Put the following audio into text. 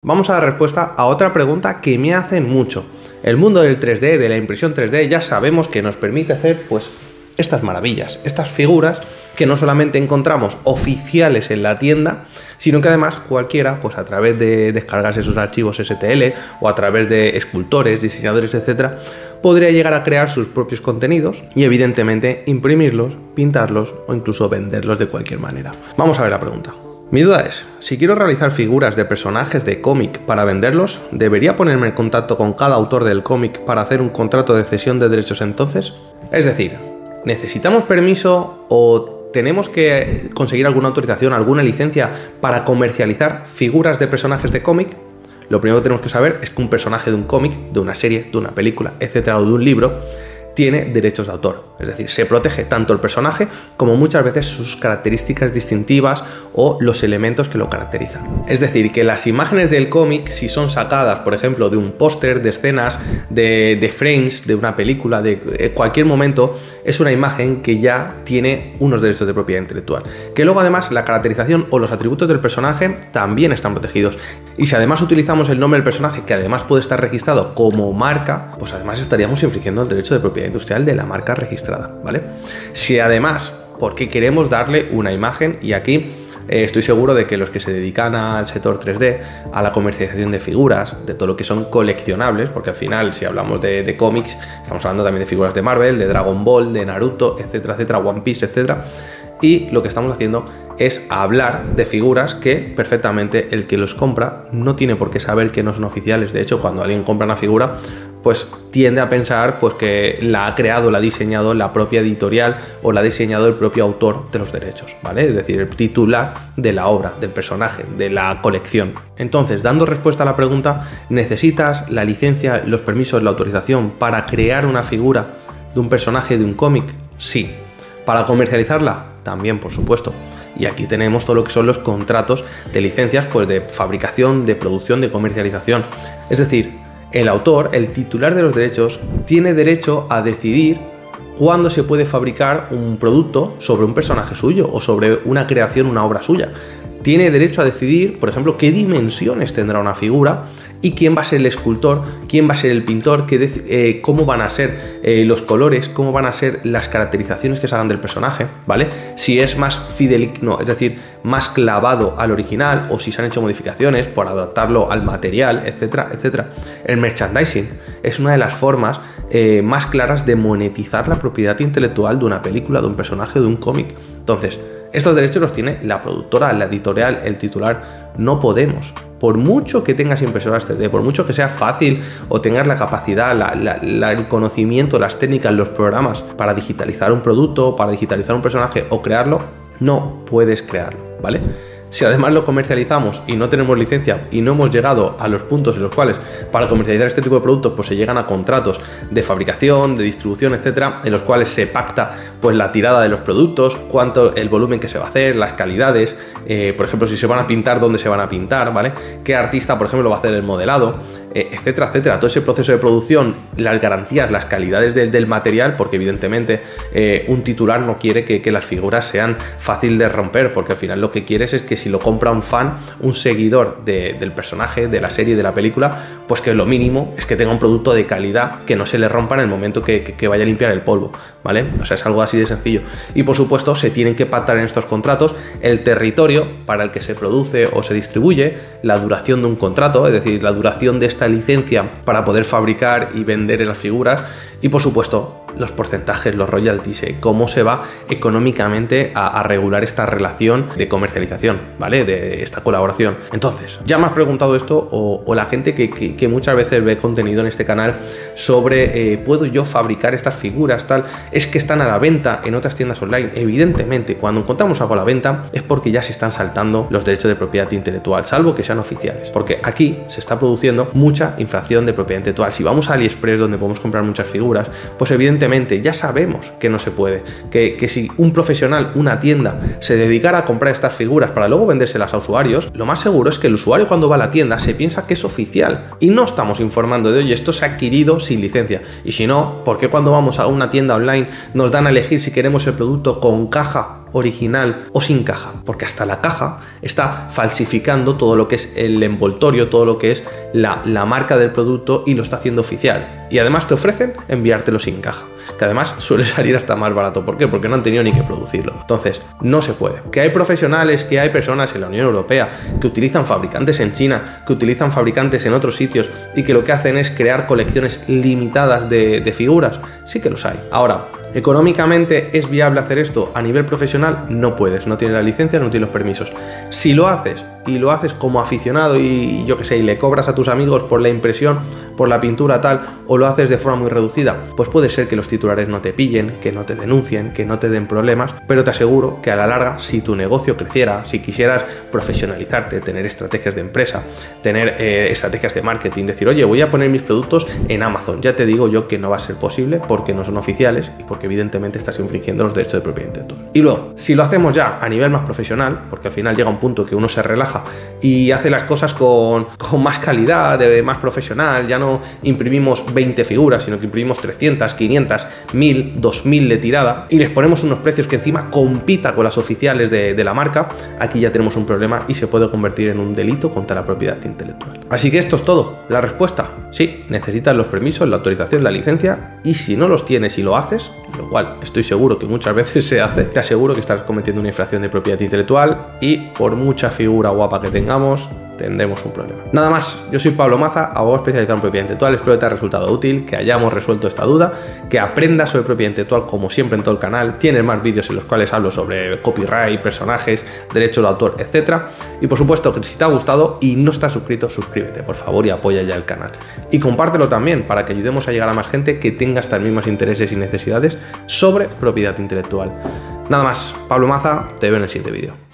vamos a dar respuesta a otra pregunta que me hacen mucho. El mundo del 3D, de la impresión 3D, ya sabemos que nos permite hacer pues estas maravillas, estas figuras que no solamente encontramos oficiales en la tienda, sino que además cualquiera, pues a través de descargarse sus archivos STL o a través de escultores, diseñadores, etcétera, podría llegar a crear sus propios contenidos y evidentemente imprimirlos, pintarlos o incluso venderlos de cualquier manera. Vamos a ver la pregunta. Mi duda es, si quiero realizar figuras de personajes de cómic para venderlos, ¿debería ponerme en contacto con cada autor del cómic para hacer un contrato de cesión de derechos entonces? Es decir, ¿necesitamos permiso o tenemos que conseguir alguna autorización, alguna licencia para comercializar figuras de personajes de cómic? Lo primero que tenemos que saber es que un personaje de un cómic, de una serie, de una película, etcétera, o de un libro, tiene derechos de autor. Es decir, se protege tanto el personaje como muchas veces sus características distintivas o los elementos que lo caracterizan. Es decir, que las imágenes del cómic, si son sacadas, por ejemplo, de un póster, de escenas, de frames, de una película, de cualquier momento, es una imagen que ya tiene unos derechos de propiedad intelectual. Que luego además la caracterización o los atributos del personaje también están protegidos. Y si además utilizamos el nombre del personaje, que además puede estar registrado como marca, pues además estaríamos infringiendo el derecho de propiedad industrial de la marca registrada, ¿vale? Si además, porque queremos darle una imagen, y aquí estoy seguro de que los que se dedican al sector 3D, a la comercialización de figuras, de todo lo que son coleccionables, porque al final si hablamos de cómics, estamos hablando también de figuras de Marvel, de Dragon Ball, de Naruto, etcétera, etcétera, One Piece, etcétera, y lo que estamos haciendo es hablar de figuras que perfectamente el que los compra no tiene por qué saber que no son oficiales. De hecho, cuando alguien compra una figura, pues tiende a pensar pues que la ha creado, la ha diseñado la propia editorial o la ha diseñado el propio autor de los derechos, ¿vale? Es decir, el titular de la obra, del personaje, de la colección. Entonces, dando respuesta a la pregunta, ¿necesitas la licencia, los permisos, la autorización para crear una figura de un personaje de un cómic? Sí. ¿Para comercializarla? También, por supuesto. Y aquí tenemos todo lo que son los contratos de licencias, pues de fabricación, de producción, de comercialización. Es decir, el autor, el titular de los derechos, tiene derecho a decidir cuándo se puede fabricar un producto sobre un personaje suyo o sobre una creación, una obra suya. Tiene derecho a decidir, por ejemplo, qué dimensiones tendrá una figura y quién va a ser el escultor, quién va a ser el pintor, cómo van a ser los colores, cómo van a ser las caracterizaciones que se hagan del personaje, ¿vale? Si es más fideligno, es decir, más clavado al original, o si se han hecho modificaciones por adaptarlo al material, etcétera, etcétera. El merchandising es una de las formas más claras de monetizar la propiedad intelectual de una película, de un personaje, de un cómic. Entonces, estos derechos los tiene la productora, la editorial, el titular. No podemos. Por mucho que tengas impresoras 3D, por mucho que sea fácil o tengas la capacidad, el conocimiento, las técnicas, los programas para digitalizar un producto, para digitalizar un personaje o crearlo, no puedes crearlo, ¿vale? Si además lo comercializamos y no tenemos licencia y no hemos llegado a los puntos en los cuales para comercializar este tipo de productos pues se llegan a contratos de fabricación, de distribución, etcétera, en los cuales se pacta pues la tirada de los productos, cuánto el volumen que se va a hacer, las calidades, por ejemplo, si se van a pintar, dónde se van a pintar, ¿vale? Qué artista, por ejemplo, va a hacer el modelado, etcétera, etcétera. Todo ese proceso de producción, las garantías, las calidades del material, porque evidentemente un titular no quiere que las figuras sean fácil de romper, porque al final lo que quieres es que si lo compra un fan, un seguidor del personaje, de la serie, de la película, pues que lo mínimo es que tenga un producto de calidad, que no se le rompa en el momento que vaya a limpiar el polvo, ¿vale? O sea, es algo así de sencillo. Y por supuesto se tienen que pactar en estos contratos el territorio para el que se produce o se distribuye, la duración de un contrato, es decir, la duración de esta licencia para poder fabricar y vender las figuras, y por supuesto los porcentajes, los royalties, cómo se va económicamente a regular esta relación de comercialización, ¿vale? De esta colaboración. Entonces, ya me has preguntado esto o la gente que muchas veces ve contenido en este canal sobre ¿puedo yo fabricar estas figuras, tal? Es que están a la venta en otras tiendas online. Evidentemente, cuando encontramos algo a la venta es porque ya se están saltando los derechos de propiedad intelectual, salvo que sean oficiales, porque aquí se está produciendo mucha infracción de propiedad intelectual. Si vamos a AliExpress, donde podemos comprar muchas figuras, pues evidentemente ya sabemos que no se puede, que si un profesional, una tienda, se dedicara a comprar estas figuras para luego vendérselas a usuarios, lo más seguro es que el usuario cuando va a la tienda se piensa que es oficial y no estamos informando de, oye, esto se ha adquirido sin licencia. Y si no, ¿por qué cuando vamos a una tienda online nos dan a elegir si queremos el producto con caja original o sin caja, porque hasta la caja está falsificando todo lo que es el envoltorio, todo lo que es la marca del producto y lo está haciendo oficial. Y además te ofrecen enviártelo sin caja, que además suele salir hasta más barato. ¿Por qué? Porque no han tenido ni que producirlo. Entonces, no se puede. Que hay profesionales, que hay personas en la Unión Europea que utilizan fabricantes en China, que utilizan fabricantes en otros sitios y que lo que hacen es crear colecciones limitadas de figuras. Sí que los hay. Ahora, ¿económicamente es viable hacer esto? A nivel profesional no puedes, no tienes la licencia, no tienes los permisos. Si lo haces y lo haces como aficionado y yo que sé, y le cobras a tus amigos por la impresión, por la pintura tal, o lo haces de forma muy reducida, pues puede ser que los titulares no te pillen, que no te denuncien, que no te den problemas, pero te aseguro que a la larga, si tu negocio creciera, si quisieras profesionalizarte, tener estrategias de empresa, tener estrategias de marketing, decir, oye, voy a poner mis productos en Amazon, ya te digo yo que no va a ser posible porque no son oficiales y porque evidentemente estás infringiendo los derechos de propiedad intelectual. Y luego, si lo hacemos ya a nivel más profesional, porque al final llega un punto que uno se relaja y hace las cosas con más calidad, más profesional, ya no imprimimos 20 figuras, sino que imprimimos 300, 500, 1000, 2000 de tirada y les ponemos unos precios que encima compita con las oficiales de la marca, aquí ya tenemos un problema y se puede convertir en un delito contra la propiedad intelectual. Así que esto es todo. La respuesta, sí, necesitas los permisos, la autorización, la licencia, y si no los tienes y lo haces, lo cual estoy seguro que muchas veces se hace, te aseguro que estás cometiendo una infracción de propiedad intelectual y por mucha figura guapa que tengamos, tendremos un problema. Nada más, yo soy Pablo Maza, abogado especializado en propiedad intelectual, espero que te haya resultado útil, que hayamos resuelto esta duda, que aprendas sobre propiedad intelectual como siempre en todo el canal, tienes más vídeos en los cuales hablo sobre copyright, personajes, derechos de autor, etc. Y por supuesto que si te ha gustado y no estás suscrito, suscríbete, por favor, y apoya ya el canal. Y compártelo también para que ayudemos a llegar a más gente que tenga estas mismas intereses y necesidades sobre propiedad intelectual. Nada más, Pablo Maza, te veo en el siguiente vídeo.